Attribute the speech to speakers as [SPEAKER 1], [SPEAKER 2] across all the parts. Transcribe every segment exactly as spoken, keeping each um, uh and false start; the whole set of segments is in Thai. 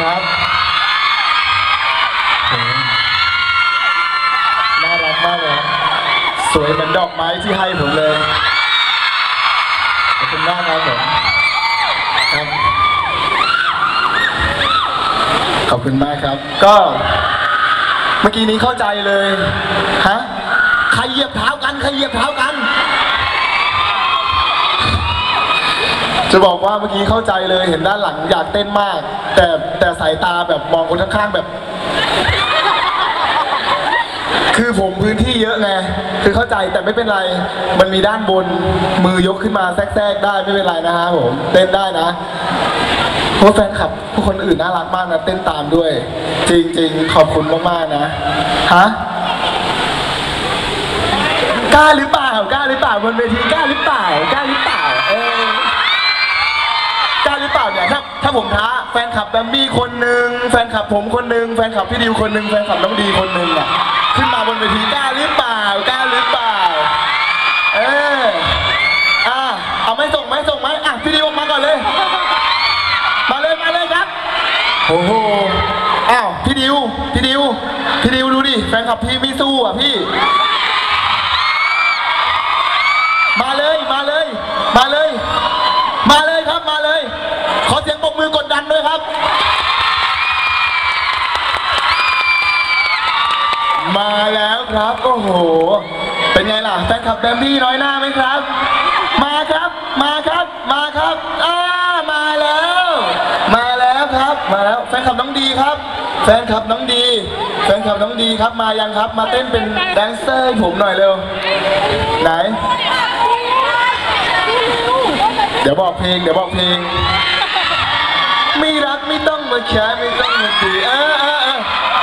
[SPEAKER 1] ครับน่ารักมากเลยสวยเหมือนดอกไม้ที่ให้ผมเลยขอบคุณมากครับผมครับขอบคุณมากครับก็เมื่อกี้นี้เข้าใจเลยฮะใครเหยียบเท้ากันใครเหยียบเท้ากันจะบอกว่าเมื่อกี้เข้าใจเลยเห็นด้านหลังอยากเต้นมากแต่แต่สายตาแบบมองคนข้างๆแบบคือผมพื้นที่เยอะไงคือเข้าใจแต่ไม่เป็นไรมันมีด้านบนมือยกขึ้นมาแทรกๆได้ไม่เป็นไรนะฮะผมเต้นได้นะเพราะแฟนคลับผู้คนอื่นน่ารักมากนะเต้นตามด้วยจริงๆขอบคุณมากๆนะฮะกล้าหรือเปล่ากล้าหรือเปล่าบนเวทีกล้าหรือเปล่ากล้าหรือเปล่าเออกล้าหรือเปล่าเนี่ยถ้าถ้าผมท้าแฟนคลับแบมบี้คนหนึ่งแฟนคลับผมคนหนึ่งแฟนคลับพี่ดิวคนหนึ่งแฟนคลับน้องดีคนหนึ่งอ่ะขึ้นมาบนเวทีกล้าหรือเปล่ากล้าหรือเปล่าเอออ่ะเอาไม่ส่งไม่ส่งไหมอ่ะพี่ดิวมาก่อนเลยมาเลยมาเลยครับโอ้โหอ้าวพี่ดิวพี่ดิวพี่ดิวดูดิแฟนคลับพี่ไม่สู้อ่ะพี่มาเลยมาเลยมาเลยมาเลยครับมาเลยขอเสียงปรบมือกดดันด้วยครับมาแล้วครับโอ้โหเป็นไงล่ะแฟนคลับแบมบี้น้อยหน้าไหมครับมาครับมาครับมาครับอ้ามาแล้วมาแล้วครับมาแล้วแฟนคลับน้องดีครับแฟนคลับน้องดีแฟนคลับน้องดีครับมายังครับมาเต้นเป็นแดนเซอร์ให้ผมหน่อยเร็วไหนเดี๋ยวบอกเพลงเดี๋ยวบอกเพลงไม่รักไม่ต้องมาแค่ไม่ต้องมาตีเออเออเออ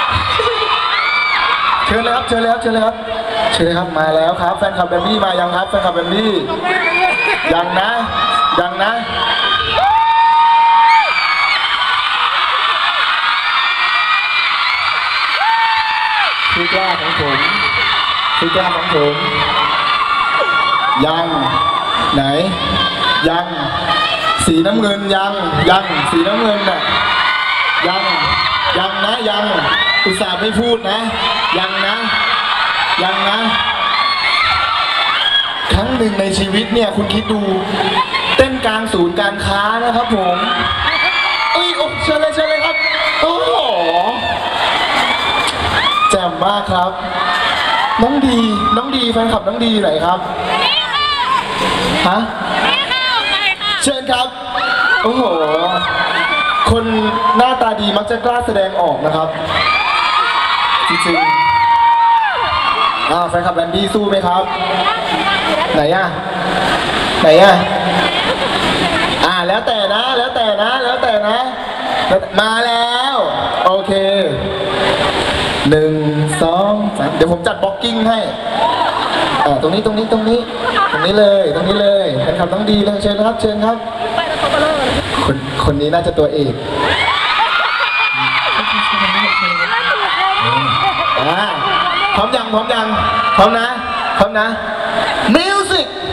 [SPEAKER 1] เชิญเลยครับเชิญเลยครับเชิญเลยครับเชิญเลยครับมาแล้วครับแฟนคลับแบมบี้มายังครับแฟนคลับแบมบี้ยังนะยังนะพี่กล้าของผมพี่กล้าของผมยังไหนยังสีน้ำเงินยังยังสีน้ำเงินน่ะยังยังนะยังอุตส่าห์ไม่พูดนะยังนะยังนะครั้งหนึ่งในชีวิตเนี่ยคุณคิดดูเต้นกลางศูนย์การค้านะครับผมเอ้ยโอ้เชิญเลยเชิญเลยครับโอ้โหแจ่มมากครับน้องดีน้องดีแฟนคลับน้องดีไหนครับฮะเชิญครับโอ้โหคนหน้าตาดีมักจะกล้าแสดงออกนะครับจริงๆอ่าแฟนคลับแบนดี้สู้ไหมครับไหนอ่ะไหนอ่ะอ่าแล้วแต่นะแล้วแต่นะแล้วแต่นะมาแล้วโอเคหนึ่งสองสามเดี๋ยวผมจัดบล็อกกิ้งให้อ่าตรงนี้ตรงนี้ตรงนี้ตรงนี้เลยตรงนี้เลยแฟนคลับต้องดีเลยเชิญครับเชิญครับคนคนนี้น่าจะตัวเอกอ่าพร้อมยังพร้อมยังพร้อมนะพร้อมนะมิวสิก